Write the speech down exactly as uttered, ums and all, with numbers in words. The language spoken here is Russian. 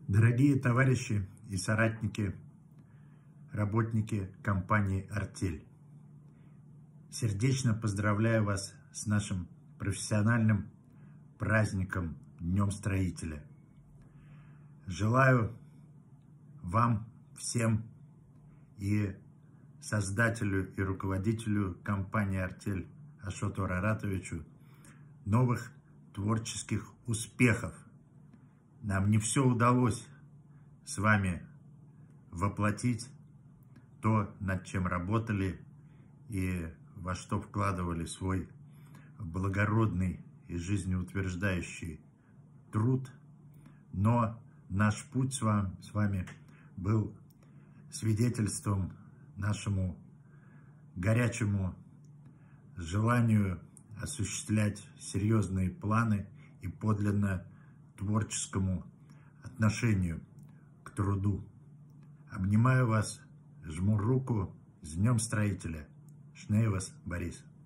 Дорогие товарищи и соратники, работники компании «Артель», сердечно поздравляю вас с нашим профессиональным праздником Днем Строителя. Желаю вам всем и создателю и руководителю компании «Артель» Ашоту Араратовичу новых творческих успехов. Нам не все удалось с вами воплотить то, над чем работали и во что вкладывали свой благородный и жизнеутверждающий труд, но наш путь с вами, с вами был свидетельством нашему горячему желанию осуществлять серьезные планы и подлинно творческому отношению к труду. Обнимаю вас, жму руку. С Днем Строителя. Шней вас, Борис.